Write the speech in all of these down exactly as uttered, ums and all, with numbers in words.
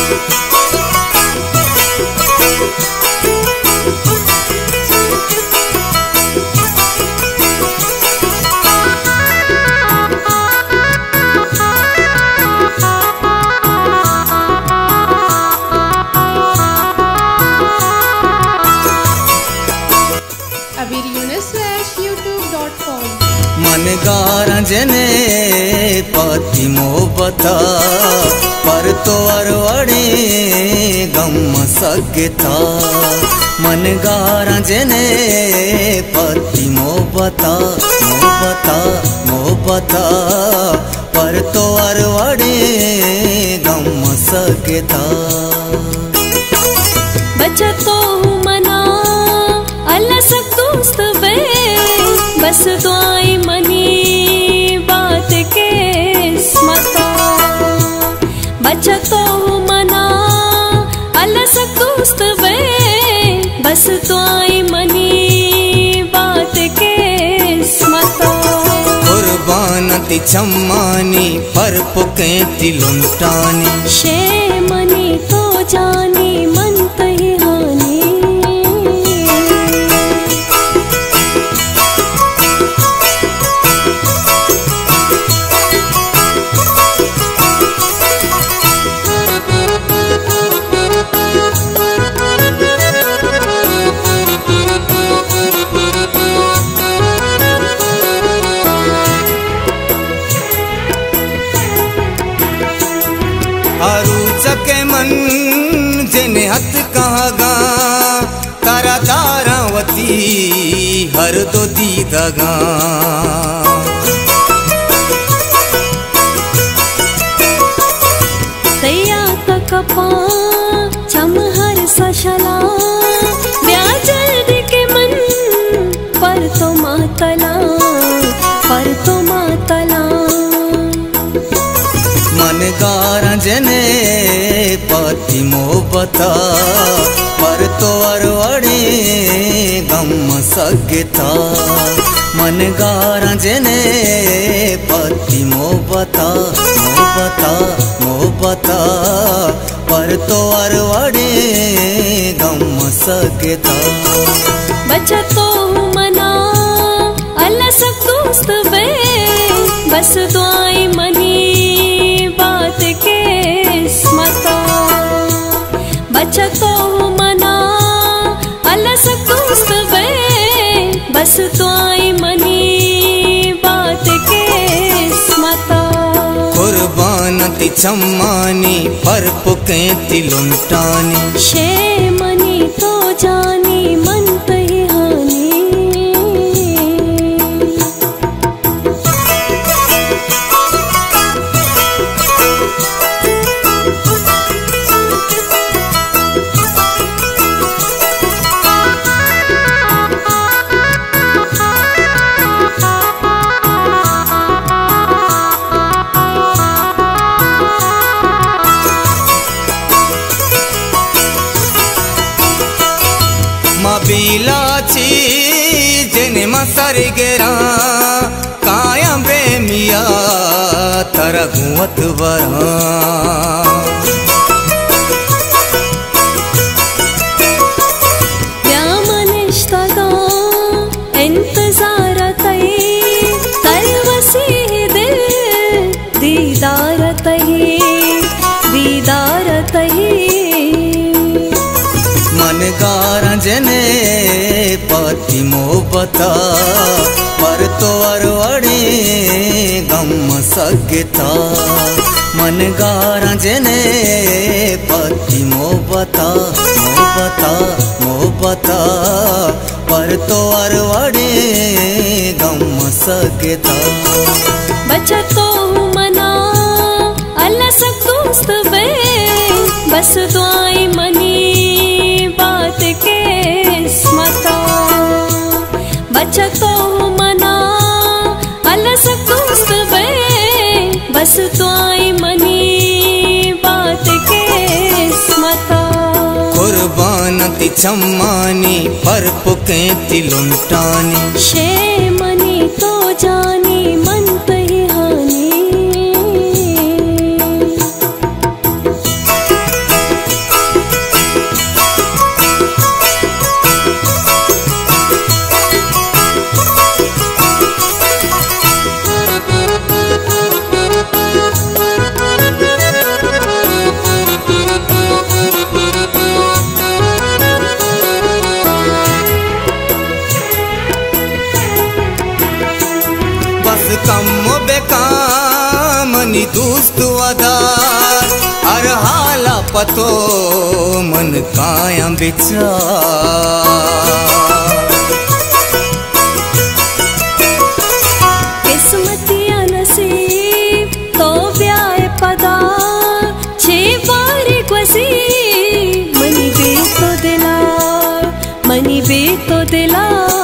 मन गारंजने पति मोहब्बता पर तो अरवड़े गम सगता। मन गारंजने पति मोहब्बता मोहब्बता मोहब्बता पर तो अरवड़े गम सगता। बचा तो मना अल्लाह सब दोस्त वे बस दुआई मनी बात के स्मता। बचा तो मना अल्लाह सब दोस्त वे बस दुआई मनी बात के स्मता। कुर्बान ती चम्मानी पर पुके ती लुंटानी शे मनी तो जानी मन तही हानी। सके मन जिने हथ कहागा तारा तारावती हर दो दीदगा। सैया कपा चम हर सशला ब्याजल के मन पर तो मातला पर तो मातला। मन गारंजने पति मोहब्बता पर तो अरवड़े गम सगता। मन गारंजने पति मोहब्बता मोहब्बता मोहब्बता पर तो अरवड़े गम सगता। बचा तो मना अल्लाह सब दोस्त वे बस दुआई मनी बात के स्मता। बचा तो मना अल्लाह सब दोस्त वे बस दुआई मनी बात के स्मता। कुर्बान ती चम्मानी पर पुके ती लुंटानी शे मनी तो जानी मन तही हानी। मबीलाची जिने मसर गेरा काया बेमिया तरा गुवत वरा। क्या मनिश्तगा इंतजार तई कर वसी दिल दीदार तई दीदार तई। मन गारंजने पति मोहब्बता पर तो अरवड़े गम सगता। मन गारंजने पति मोहब्बता मोहब्बता मोहब्बता पर तो अरवड़े गम सगता। बचा तो मना अल्लाह सब दोस्त वे बस दुआई मनी बात के स्मता। बचा तो मना अल्लाह सब दोस्त वे बस दुआई मनी बात के स्मता। कुर्बान ती चम्मानी पर पुके ती लुंटानी शे मनी तो जानी मन तही हानी। कम्मो बेकामनी दोस्त वदार हर हाला पतो मन काया विचार किस्मतिया नसीब तो ब्याह पदा छे बारी क्वसी मनी बे तो दिला मनी बे तो दिला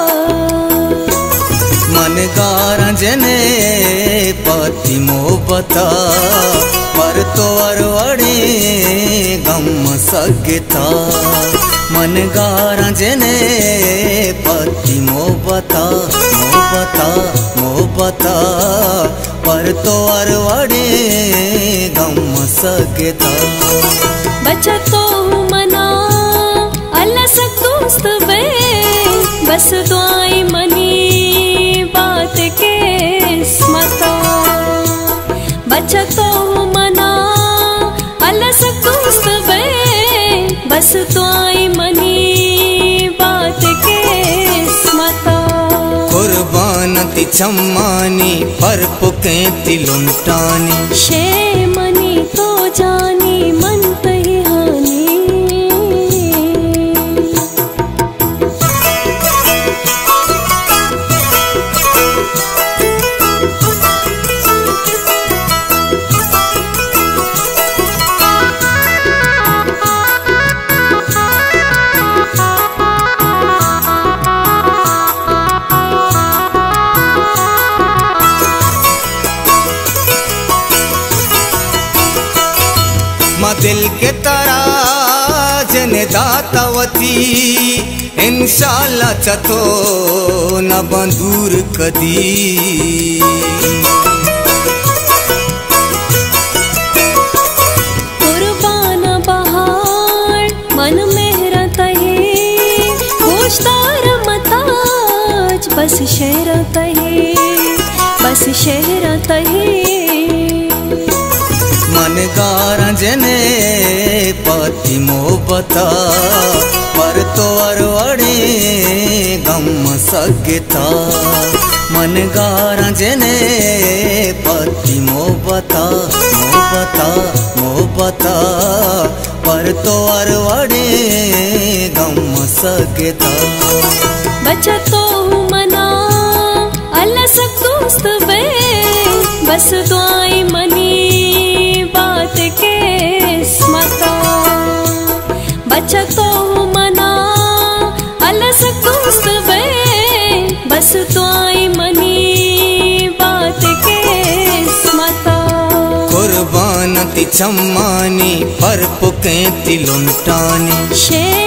मन गारा जने पति मोहब्बता पर तो अरवड़े गम सगता मन गारा जने पति मोहब्बता मोहब्बता मोहब्बता पर तो अरवड़े गम सगता बचा तो मना अल्लाह से दोस्त वे बस दुआई मनी बात के स्मता बचा तो मना अल्लाह से दोस्त वे बस दुआई मनी बात के स्मता कुर्बान ती चम्मानी पर पुके ती लुंटानी शे मनी तो जानी मन तही हानी दिल के तराजन दातावती इंशाल्लाह चतो न बंदूर कदी कुर्बान बहार मन मेहरत है गोश्तार मताज बस शहरत है बस शहरत है मन गारा जने पति मोहब्बता पर तो अरवड़े गम सगता मन गारा जने पति मोहब्बता मोहब्बता मोहब्बता पर तो अरवड़े गम सगता बचा तो मना अल्लाह से दोस्त वे बस दुआई मनी बात के स्मता बचा तो मना अल्लाह से दोस्त वे बस दुआई मनी बात के स्मता कुर्बान ती चम्मानी पर पुके ती लुंटानी शे